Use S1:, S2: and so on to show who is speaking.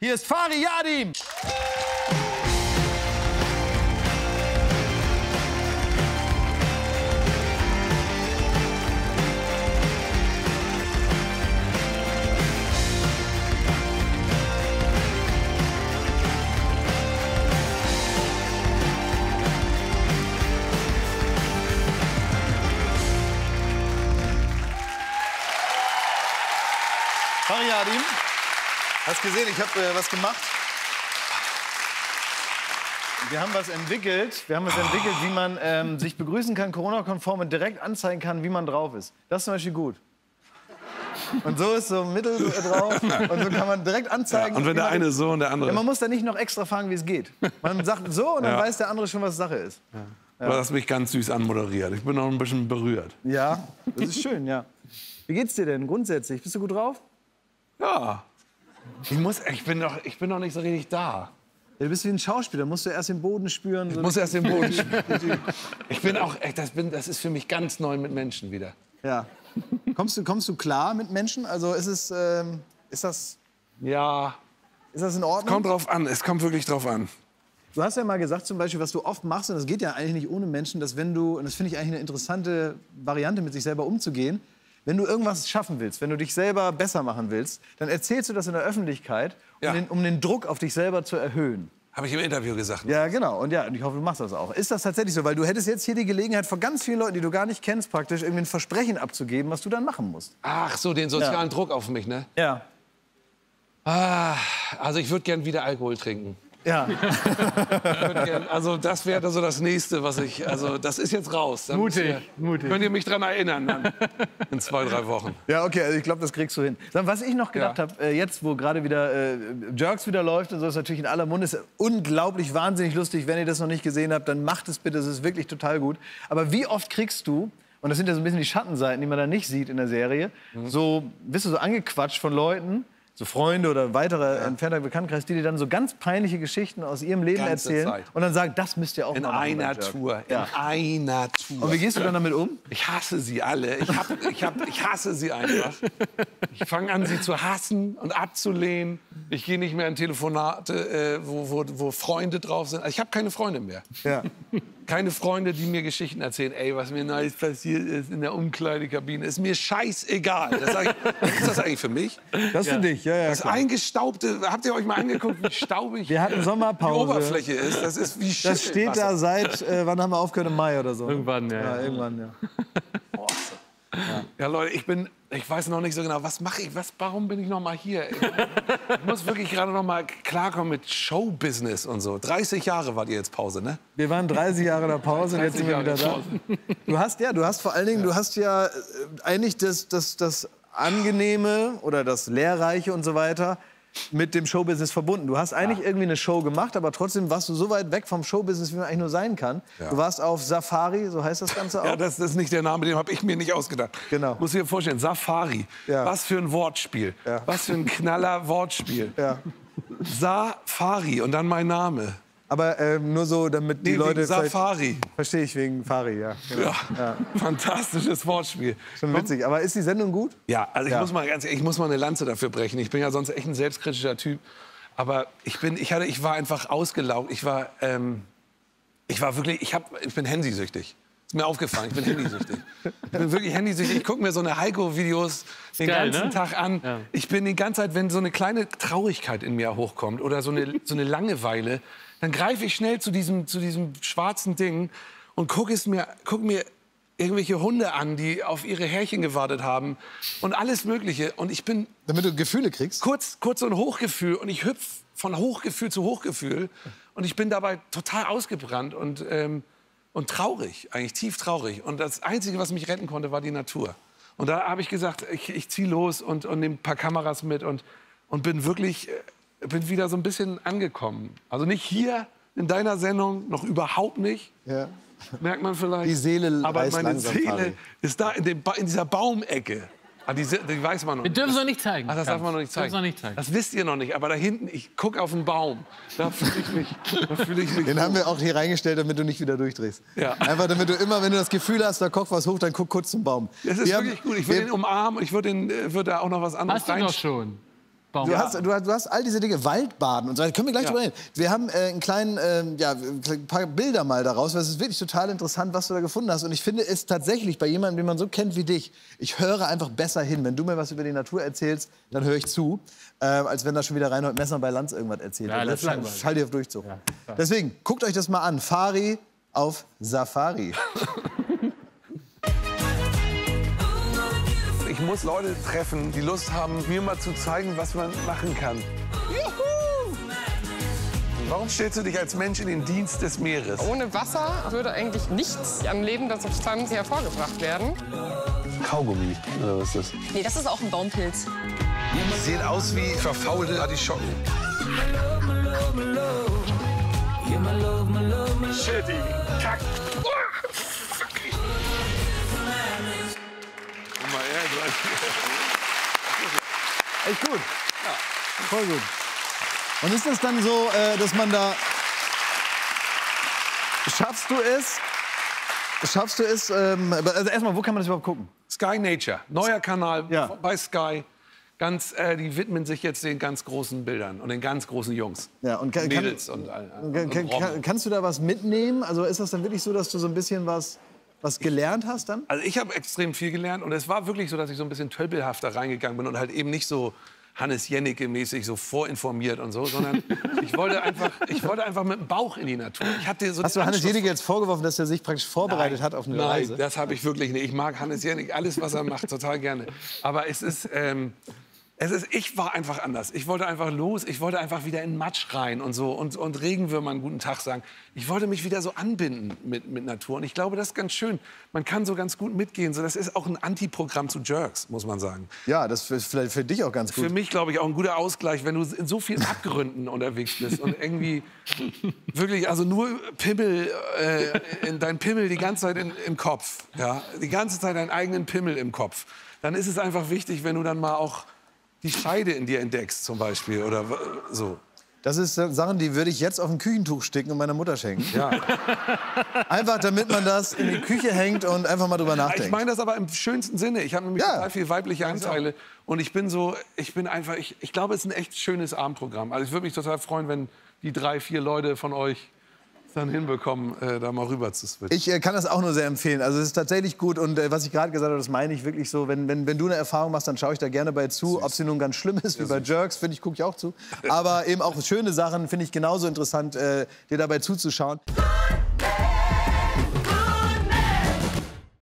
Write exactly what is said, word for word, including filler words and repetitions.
S1: Hier ist Fari Yadim. Fari Yadim, hast gesehen, ich habe äh, was gemacht. Wir haben was entwickelt, wir haben was entwickelt, wie man ähm, sich begrüßen kann, Corona-konform und direkt anzeigen kann, wie man drauf ist. Das ist zum Beispiel gut. Und so ist so Mittel drauf und so kann man direkt anzeigen.
S2: Ja, und wenn der eine so und der andere...
S1: Ja, man muss da nicht noch extra fragen, wie es geht. Man sagt so und dann ja. weiß der andere schon, was Sache ist.
S2: Ja. Ja. Du hast mich ganz süß anmoderiert. Ich bin noch ein bisschen berührt.
S1: Ja, das ist schön, ja. Wie geht's dir denn grundsätzlich? Bist du gut drauf?
S2: Ja. Ich, muss, ich, bin noch, ich bin noch nicht so richtig da.
S1: Ja, du bist wie ein Schauspieler, musst du erst den Boden spüren.
S2: Ich
S1: so
S2: muss erst den Boden spüren. Ich bin auch, echt, das, bin, das ist für mich ganz neu mit Menschen wieder.
S1: Ja. Kommst du, kommst du klar mit Menschen? Also ist es, ähm, ist das...
S2: Ja.
S1: Ist das in Ordnung?
S2: Es kommt drauf an, es kommt wirklich drauf an.
S1: Du hast ja mal gesagt, zum Beispiel, was du oft machst, und das geht ja eigentlich nicht ohne Menschen, dass wenn du, und das finde ich eigentlich eine interessante Variante, mit sich selber umzugehen, wenn du irgendwas schaffen willst, wenn du dich selber besser machen willst, dann erzählst du das in der Öffentlichkeit, um,
S2: ja.
S1: den, um den Druck auf dich selber zu erhöhen.
S2: Habe ich im Interview gesagt.
S1: Ja, genau. Und ja, und ich hoffe, du machst das auch. Ist das tatsächlich so? Weil du hättest jetzt hier die Gelegenheit, vor ganz vielen Leuten, die du gar nicht kennst, praktisch irgendwie ein Versprechen abzugeben, was du dann machen musst.
S2: Ach so, den sozialen
S1: ja.
S2: Druck auf mich, ne?
S1: Ja.
S2: Ah, also ich würde gern wieder Alkohol trinken.
S1: Ja.
S2: Gern, also das wäre so das Nächste, was ich... Also das ist jetzt raus. Dann
S3: mutig,
S2: ihr,
S3: mutig.
S2: Könnt ihr mich dran erinnern dann in zwei, drei Wochen.
S1: Ja, okay, also ich glaube, das kriegst du hin. Was ich noch gedacht ja. habe, äh, jetzt, wo gerade wieder äh, Jerks wieder läuft und so, ist natürlich in aller Munde, ist unglaublich, wahnsinnig lustig. Wenn ihr das noch nicht gesehen habt, dann macht es bitte, es ist wirklich total gut. Aber wie oft kriegst du, und das sind ja so ein bisschen die Schattenseiten, die man da nicht sieht in der Serie, mhm. so, bist du so angequatscht von Leuten, so Freunde oder weitere ja. entfernter Bekanntenkreis, die dir dann so ganz peinliche Geschichten aus ihrem Leben
S2: Ganze
S1: erzählen
S2: Zeit.
S1: Und dann sagen, das müsst ihr auch
S2: in
S1: mal machen.
S2: Einer Tour,
S1: ja.
S2: in einer Tour.
S1: Und wie gehst du dann damit um?
S2: Ich hasse sie alle. Ich, hab, ich, hab, ich hasse sie einfach. Ich fange an, sie zu hassen und abzulehnen. Ich gehe nicht mehr in Telefonate, äh, wo, wo, wo Freunde drauf sind. Ich habe keine Freunde mehr.
S1: Ja.
S2: Keine Freunde, die mir Geschichten erzählen. Ey, was mir Neues passiert ist in der Umkleidekabine, ist mir scheißegal. Das sag ich, ist das eigentlich für mich?
S1: Das
S2: ja.
S1: für dich, ja, ja.
S2: Das
S1: klar.
S2: Eingestaubte, habt ihr euch mal angeguckt, wie staubig
S1: wir hatten Sommerpause.
S2: die Oberfläche ist? Das ist wie
S1: Das steht da seit, äh, wann haben wir aufgehört? Im Mai oder so?
S3: Irgendwann, ja.
S1: Ja, irgendwann, ja.
S2: Ja. ja, Leute, ich bin, ich weiß noch nicht so genau, was mache ich, was, warum bin ich noch mal hier? Ich, ich muss wirklich gerade noch mal klarkommen mit Showbusiness und so. dreißig Jahre wart ihr jetzt Pause, ne?
S1: Wir waren dreißig Jahre in der Pause und jetzt sind wir wieder da. Du hast ja, du hast vor allen Dingen, ja. du hast ja äh, eigentlich das, das, das Angenehme oder das Lehrreiche und so weiter mit dem Showbusiness verbunden. Du hast eigentlich ja. irgendwie eine Show gemacht, aber trotzdem warst du so weit weg vom Showbusiness, wie man eigentlich nur sein kann. Ja. Du warst auf Safari, so heißt das Ganze auch.
S2: Ja, das ist nicht der Name, den habe ich mir nicht ausgedacht.
S1: Genau.
S2: Muss ich dir vorstellen, Safari.
S1: Ja.
S2: Was für ein Wortspiel. Ja. Was für ein knaller Wortspiel.
S1: Ja.
S2: Safari und dann mein Name.
S1: Aber ähm, nur so, damit die
S2: nee,
S1: Leute...
S2: Safari.
S1: Verstehe ich, wegen Fari, ja. Genau.
S2: Ja.
S1: ja.
S2: Fantastisches Wortspiel.
S1: Schon witzig. Aber ist die Sendung gut?
S2: Ja, also ich,
S1: ja.
S2: Muss mal ganz, ich muss mal eine Lanze dafür brechen. Ich bin ja sonst echt ein selbstkritischer Typ. Aber ich, bin, ich, hatte, ich war einfach ausgelaugt. Ich war, ähm, ich war wirklich... Ich, hab, ich bin handysüchtig. Ist mir aufgefallen, ich bin handysüchtig. Ich bin wirklich handysüchtig. Ich gucke mir so eine Heiko-Videos den
S3: geil,
S2: ganzen
S3: ne?
S2: Tag an.
S3: Ja.
S2: Ich bin die ganze Zeit, wenn so eine kleine Traurigkeit in mir hochkommt oder so eine, so eine Langeweile, dann greife ich schnell zu diesem, zu diesem schwarzen Ding und gucke mir, guck mir irgendwelche Hunde an, die auf ihre Härchen gewartet haben und alles Mögliche. Und ich bin...
S1: Damit du Gefühle kriegst?
S2: Kurz, kurz so ein Hochgefühl und ich hüpfe von Hochgefühl zu Hochgefühl und ich bin dabei total ausgebrannt und... Ähm, Und traurig, eigentlich tief traurig. Und das Einzige, was mich retten konnte, war die Natur. Und da habe ich gesagt, ich, ich ziehe los und, und nehme ein paar Kameras mit und, und bin wirklich bin wieder so ein bisschen angekommen. Also nicht hier in deiner Sendung, noch überhaupt nicht.
S1: Ja.
S2: Merkt man vielleicht.
S1: Die Seele
S2: Aber
S1: reißt
S2: meine
S1: langsam,
S2: Seele
S1: Fari.
S2: ist da in, dem, in dieser Baumecke. Ah, die, die weiß man noch
S3: Wir
S2: nicht.
S3: dürfen es noch nicht zeigen.
S2: Ach, das darf man noch nicht zeigen.
S3: Noch nicht zeigen.
S2: Das wisst ihr noch nicht. Aber da hinten, ich gucke auf den Baum. Da fühle ich mich, da fühl ich mich
S1: Den
S2: so.
S1: haben wir auch hier reingestellt, damit du nicht wieder durchdrehst.
S2: Ja.
S1: Einfach damit du immer, wenn du das Gefühl hast, da kocht was hoch, dann guck kurz zum Baum.
S2: Das ist
S1: wir
S2: wirklich
S1: haben,
S2: gut. Ich würde
S1: wir,
S2: ihn umarmen. Ich würde würd da auch noch was anderes
S3: Hast du
S2: rein.
S3: doch schon.
S1: Du, ja. hast, du, hast, du hast all diese Dinge, Waldbaden und so weiter. Können wir gleich ja. drüber reden. Wir haben äh, einen kleinen, äh, ja, ein paar Bilder mal daraus, weil es ist wirklich total interessant, was du da gefunden hast. Und ich finde es tatsächlich bei jemandem, den man so kennt wie dich, ich höre einfach besser hin. Wenn du mir was über die Natur erzählst, dann höre ich zu, äh, als wenn da schon wieder Reinhold Messner bei Lanz irgendwas erzählt.
S3: Ja, das
S1: Schall, Schall dir auf Durchzug. Ja, deswegen, guckt euch das mal an. Fari auf Safari.
S2: Ich muss Leute treffen, die Lust haben, mir mal zu zeigen, was man machen kann. Juhu! Warum stellst du dich als Mensch in den Dienst des Meeres?
S4: Ohne Wasser würde eigentlich nichts an lebender Substanz hervorgebracht werden.
S2: Kaugummi, oder was ist das?
S5: Nee, das ist auch ein Baumpilz.
S2: Die sehen aus wie verfaulte Artischocken. Shitty, kack.
S1: Echt gut. Ja. Voll gut. Und ist das dann so, äh, dass man da... Schaffst du es? Schaffst du es? Ähm, also erstmal, wo kann man das überhaupt gucken?
S2: Sky Nature, neuer Kanal
S1: ja.
S2: bei Sky. Ganz, äh, die widmen sich jetzt den ganz großen Bildern und den ganz großen Jungs.
S1: Ja, und kann,
S2: Mädels
S1: kann,
S2: und,
S1: und, und kann, kann, kannst du da was mitnehmen? Also ist das dann wirklich so, dass du so ein bisschen was... Was gelernt hast dann?
S2: Also ich habe extrem viel gelernt und es war wirklich so, dass ich so ein bisschen tölpelhafter reingegangen bin und halt eben nicht so Hannes Jennecke-mäßig so vorinformiert und so, sondern ich wollte einfach, ich wollte einfach mit dem Bauch in die Natur. Ich hatte so
S1: Hast du Hannes Jennecke jetzt vorgeworfen, dass er sich praktisch vorbereitet
S2: nein,
S1: hat auf eine
S2: nein,
S1: Reise?
S2: Nein, das habe ich wirklich nicht. Ich mag Hannes Jennecke, alles was er macht, total gerne. Aber es ist... Ähm, Es ist, ich war einfach anders. Ich wollte einfach los. Ich wollte einfach wieder in Matsch rein und so und, und Regenwürmern guten Tag sagen. Ich wollte mich wieder so anbinden mit, mit Natur. Und ich glaube, das ist ganz schön. Man kann so ganz gut mitgehen. So, das ist auch ein Antiprogramm zu Jerks, muss man sagen.
S1: Ja, das ist vielleicht für dich auch ganz gut.
S2: Für mich, glaube ich, auch ein guter Ausgleich, wenn du in so vielen Abgründen unterwegs bist und irgendwie wirklich, also nur Pimmel, äh, in dein Pimmel die ganze Zeit in, im Kopf. Ja? Die ganze Zeit deinen eigenen Pimmel im Kopf. Dann ist es einfach wichtig, wenn du dann mal auch die Scheide in dir entdeckst zum Beispiel oder so.
S1: Das ist äh, Sachen, die würde ich jetzt auf ein Küchentuch sticken und meiner Mutter schenken.
S2: Ja.
S1: Einfach, damit man das in die Küche hängt und einfach mal drüber nachdenkt.
S2: Ich meine das aber im schönsten Sinne. Ich habe nämlich ja. total viele weibliche Anteile und ich bin so, ich bin einfach, ich, ich glaube, es ist ein echt schönes Abendprogramm. Also ich würde mich total freuen, wenn die drei, vier Leute von euch dann hinbekommen, äh, da mal rüber zu switchen.
S1: Ich äh, kann das auch nur sehr empfehlen. Also es ist tatsächlich gut und äh, was ich gerade gesagt habe, das meine ich wirklich so. Wenn, wenn, wenn du eine Erfahrung machst, dann schaue ich da gerne bei zu. Süß. Ob sie nun ganz schlimm ist, wie ja, bei Jerks, finde ich, gucke ich auch zu. Aber eben auch schöne Sachen finde ich genauso interessant, äh, dir dabei zuzuschauen.